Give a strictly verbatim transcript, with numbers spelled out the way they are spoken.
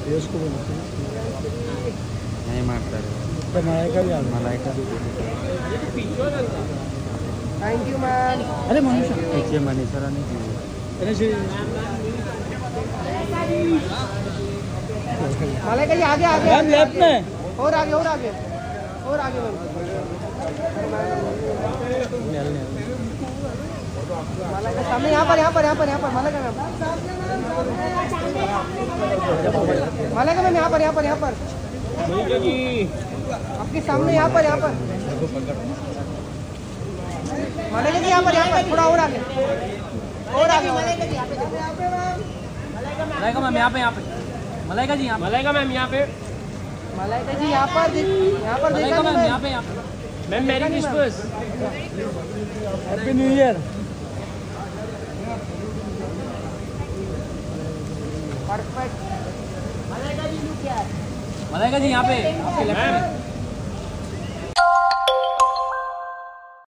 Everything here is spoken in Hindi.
इसको नहीं मारता है मलाइका भी मलाइका भी थैंक यू मैम। अरे मनीषा पीछे मनीषा रानी की मलाइका जी आगे आगे मैम लेफ्ट में और आगे और आगे और आगे मलाइका सामने यहाँ पर यहाँ पर यहाँ पर यहाँ पर मलाइका मैम मलाइका मैम यहाँ पर यहाँ पर यहाँ पर आपके सामने यहाँ पर यहाँ पर मलाइका जी यहाँ पर यहाँ पर थोड़ा और आगे और आगे मलाइका जी यहाँ पे मलाइका मैम यहाँ पे यहाँ पे मलाइका जी यहाँ मलाइका मैम यहाँ पे मलाइका जी यहाँ पर यहाँ पर देखा मैम यहाँ पे यहाँ पे ma'am merry Christmas happy new year perfect. Malaika ji क्या है? मलाइका जी यहाँ पे आपके लेफ्ट में